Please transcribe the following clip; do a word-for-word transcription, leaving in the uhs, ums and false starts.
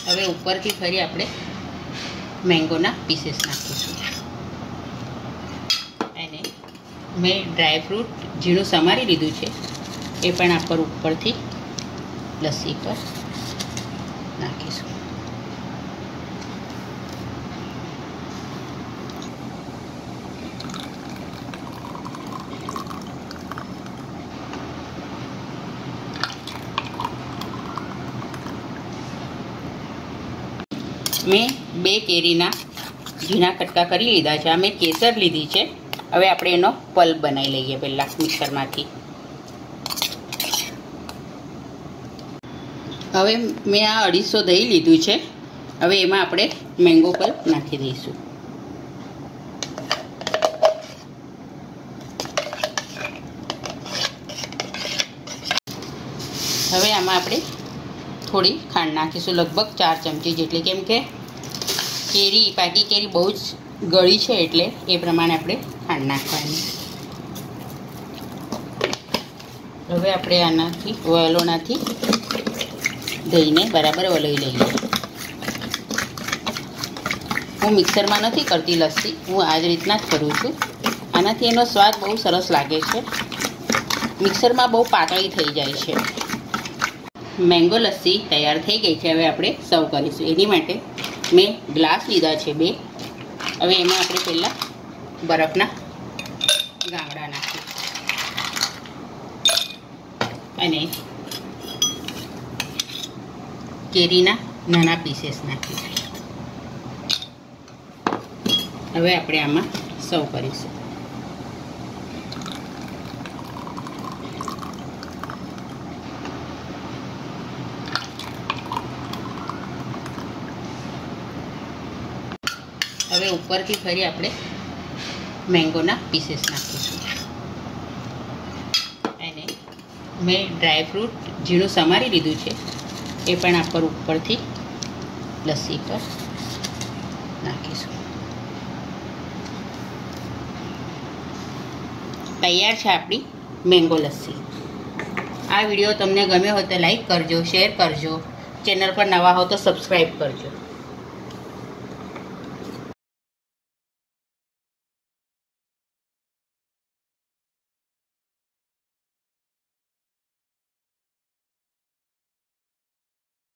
હવે ઉપરથી ફરી આપણે મેંગોના પીસીસ નાખીશું અને મેં ડ્રાય ફ્રૂટ ઝીણું સમારી લીધું છે એ પણ આ પર ઉપરથી લસ્સી પર નાખીશું. મેં બે કેરીના ઝીણા કટકા કરી લીધા છે. આ મેં કેસર લીધી છે. હવે આપણે એનો પલ્પ બનાવી લઈએ પહેલાં મિક્સરમાંથી. હવે મેં આ અઢીસો દહીં લીધું છે. હવે એમાં આપણે મેંગો પલ્પ નાખી દઈશું. હવે આમાં આપણે થોડી ખાંડ નાખીશું, લગભગ ચાર ચમચી જેટલી, કેમ કે કેરી પાકી કેરી બહુ જ ગળી છે એટલે એ પ્રમાણે આપણે ખાંડ નાખવાની. હવે આપણે આનાથી વલોણાથી દહીંને બરાબર વલોઈ લઈએ. હું મિક્સરમાં નથી કરતી લસ્સી, હું આ જ રીતના જ કરું છું. આનાથી એનો સ્વાદ બહુ સરસ લાગે છે. મિક્સરમાં બહુ પાતળી થઈ જાય છે. મેંગો લસ્સી તૈયાર થઈ ગઈ છે. હવે આપણે સર્વ કરીશું. એની માટે મેં ગ્લાસ લીધા છે બે. હવે એમાં આપણે પહેલાં બરફના ગાંગડા નાખીએ અને કેરીના નાના પીસેસ નાખીશું. હવે આપણે આમાં સર્વ કરીશું. હવે ઉપરથી ફરી આપણે મેંગોના પીસીસ નાખીશું અને મેં ડ્રાય ફ્રૂટ ઝીણું સમારી લીધું છે એ પણ આ પર ઉપરથી લસ્સી પર નાખીશું. તૈયાર છે આપણી મેંગો લસ્સી. આ વિડીયો તમને ગમ્યો હોય તો લાઈક કરજો, શેર કરજો, ચેનલ પર નવા હો તો સબસ્ક્રાઈબ કરજો.